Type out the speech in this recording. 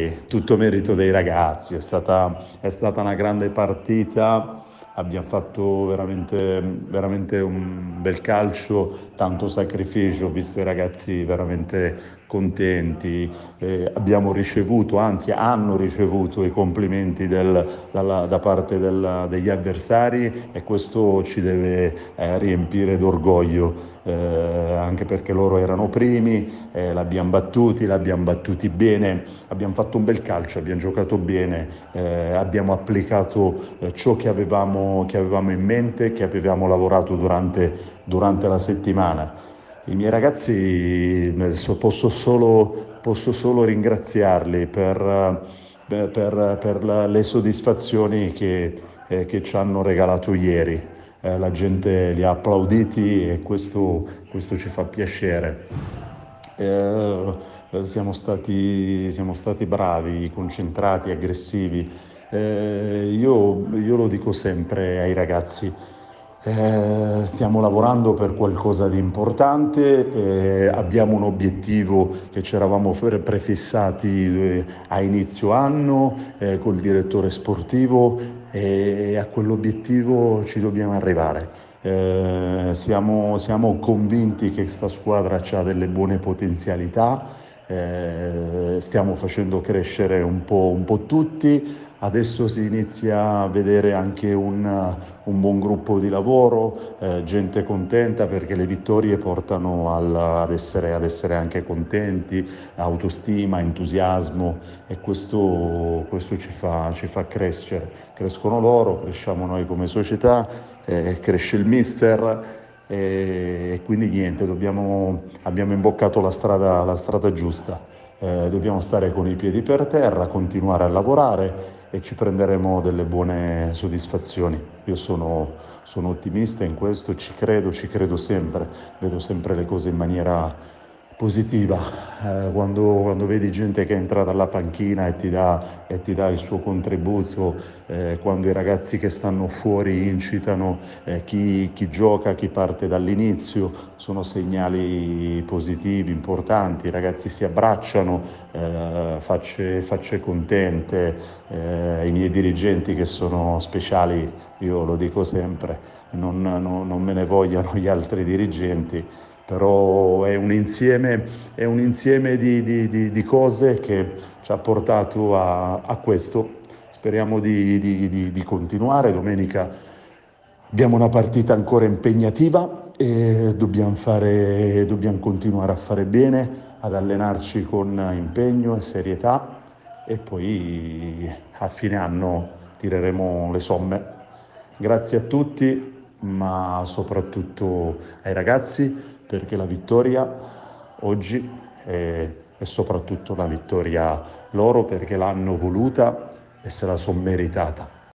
Tutto merito dei ragazzi, è stata una grande partita, abbiamo fatto veramente un bel calcio, tanto sacrificio, ho visto i ragazzi veramente contenti, abbiamo ricevuto, anzi hanno ricevuto i complimenti da parte degli avversari e questo ci deve riempire d'orgoglio. Anche perché loro erano primi, l'abbiamo battuti bene, abbiamo fatto un bel calcio, abbiamo giocato bene, abbiamo applicato ciò che avevamo in mente, che avevamo lavorato durante la settimana. I miei ragazzi posso solo ringraziarli per le soddisfazioni che ci hanno regalato ieri. La gente li ha applauditi e questo ci fa piacere. Siamo stati bravi, concentrati, aggressivi. Io lo dico sempre ai ragazzi, stiamo lavorando per qualcosa di importante, abbiamo un obiettivo che ci eravamo prefissati a inizio anno col direttore sportivo e a quell'obiettivo ci dobbiamo arrivare. Siamo convinti che questa squadra ha delle buone potenzialità, stiamo facendo crescere un po' tutti, adesso si inizia a vedere anche un buon gruppo di lavoro, gente contenta perché le vittorie portano ad essere anche contenti, autostima, entusiasmo e questo ci fa crescere. Crescono loro, cresciamo noi come società, cresce il mister e quindi niente, abbiamo imboccato la strada giusta. Dobbiamo stare con i piedi per terra, continuare a lavorare e ci prenderemo delle buone soddisfazioni. Sono ottimista in questo, ci credo sempre, vedo sempre le cose in maniera positiva. Quando vedi gente che entra dalla panchina e ti dà il suo contributo, quando i ragazzi che stanno fuori incitano chi gioca, chi parte dall'inizio, sono segnali positivi, importanti, i ragazzi si abbracciano, facce contente, i miei dirigenti che sono speciali, io lo dico sempre, non me ne vogliano gli altri dirigenti, però è un insieme di cose che ci ha portato a questo. Speriamo di continuare. Domenica abbiamo una partita ancora impegnativa e dobbiamo continuare a fare bene, ad allenarci con impegno e serietà e poi a fine anno tireremo le somme. Grazie a tutti, ma soprattutto ai ragazzi, perché la vittoria oggi è soprattutto una vittoria loro perché l'hanno voluta e se la sono meritata.